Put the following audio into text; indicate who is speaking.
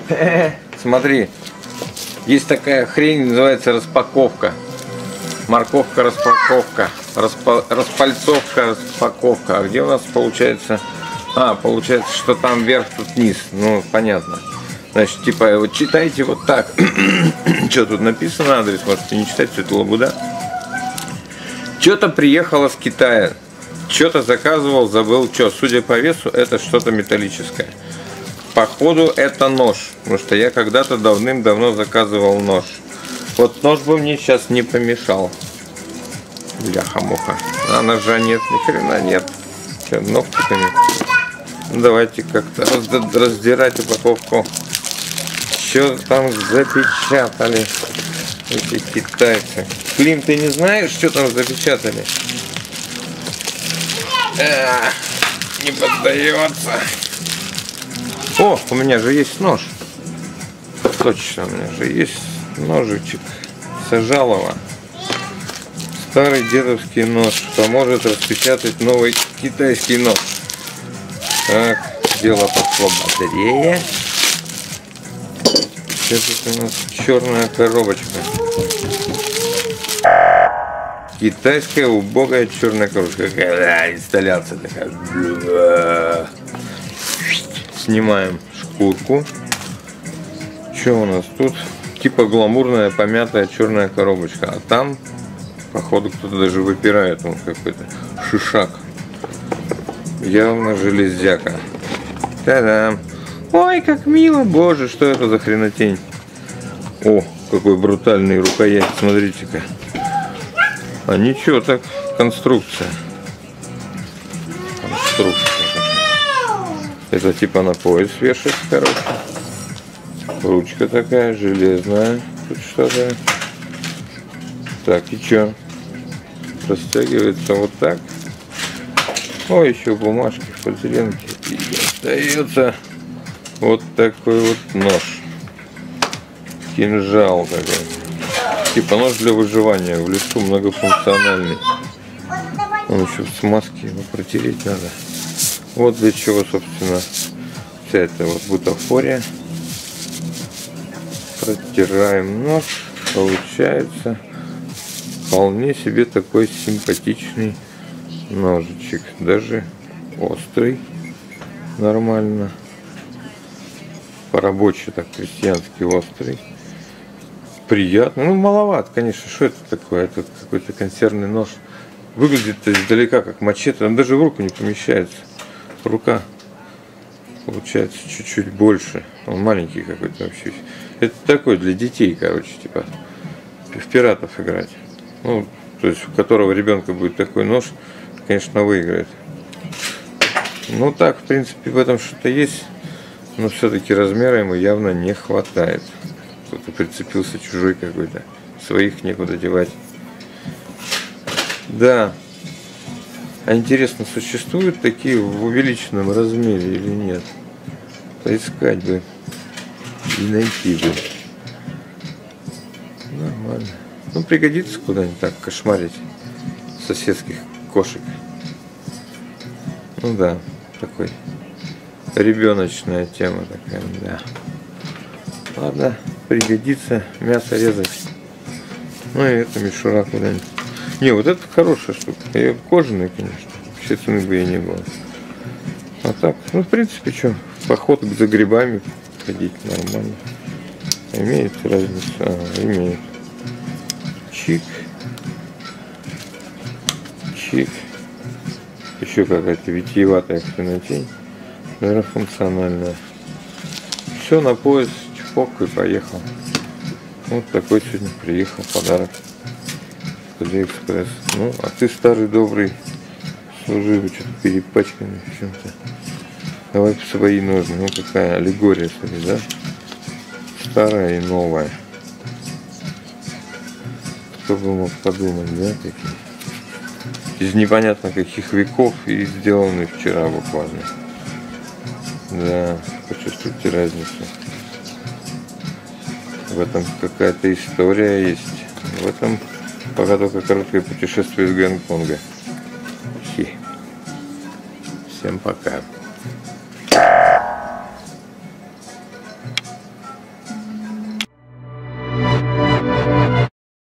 Speaker 1: Смотри, есть такая хрень, называется распаковка. Морковка, распаковка, распальцовка, распаковка. А где у нас получается? Получается, что там вверх, тут низ. Ну, понятно. Значит, типа, вот читайте вот так. Что тут написано, адрес, можете не читать, все это лабуда. Что-то приехало с Китая. Что-то заказывал, забыл. Что, судя по весу, это что-то металлическое. Походу, это нож. Потому что я когда-то давным-давно заказывал нож. Вот нож бы мне сейчас не помешал. Бляха-муха. А ножа нет, ни хрена нет. Что, ногтиками? Ну, давайте как-то раздирать упаковку. Что там запечатали эти китайцы? Клим, ты не знаешь, что там запечатали? Не поддается. О, у меня же есть нож. Точно, у меня же есть ножичек Сажалова. Старый дедовский нож поможет распечатать новый китайский нож. Так, дело пошло бодрее. Это у нас черная коробочка. Китайская убогая черная коробочка. Какая инсталляция такая. Снимаем шкурку. Что у нас тут? Типа гламурная помятая черная коробочка. А там, походу, кто-то даже выпирает. Он какой-то шишак. Явно железяка. Та-дам! Ой, как мило! Боже, что это за хренотень? О, какой брутальный рукоять, смотрите-ка. А ничего так, конструкция. Конструкция. Это типа на пояс вешать, короче. Ручка такая, железная. Тут что-то. Так, и что? Растягивается вот так. Ой, еще бумажки в полиэтиленке. И остается вот такой вот нож. Кинжал такой. Типа нож для выживания. В лесу многофункциональный. Он еще в смазке, его протереть надо. Вот для чего, собственно, вся эта вот бутафория. Протираем нож. Получается вполне себе такой симпатичный ножичек. Даже острый. Нормально. По-рабоче так, крестьянский острый. Приятно. Ну, маловат, конечно. Что это такое? Это какой-то консервный нож. Выглядит издалека как мачете. Он даже в руку не помещается. Рука получается чуть-чуть больше. Он маленький какой-то вообще. Это такой для детей, короче, типа в пиратов играть. Ну, то есть у которого ребенка будет такой нож, конечно, выиграет. Ну так, в принципе, в этом что-то есть, но все-таки размера ему явно не хватает. Кто-то прицепился чужой какой-то, своих некуда девать. Да. А интересно, существуют такие в увеличенном размере или нет? Поискать бы и найти бы. Нормально. Ну, пригодится куда-нибудь так кошмарить соседских кошек. Ну да, такой ребеночная тема такая, да. Ладно, пригодится мясо резать. Ну и это мишура куда-нибудь. Не, вот это хорошая штука. Ее кожаная, конечно. Вообще цены бы и не было. А так, ну в принципе, что, поход за грибами ходить нормально. Имеет разницу? Имеет. Чик. Чик. Еще какая-то витиеватая хренотень. Наверное, функциональная. Все, на пояс, чпок и поехал. Вот такой сегодня приехал подарок. Алиэкспресс. Ну, а ты, старый добрый, служивый, что-то перепачканный в чем-то. Давай свои ножны. Ну, какая аллегория, смотри, да? Старая и новая. Кто бы мог подумать, да, такие? Из непонятно каких веков и сделаны вчера буквально. Да, почувствуйте разницу. В этом какая-то история есть. В этом пока только короткое путешествие из Гонконга. Всем пока.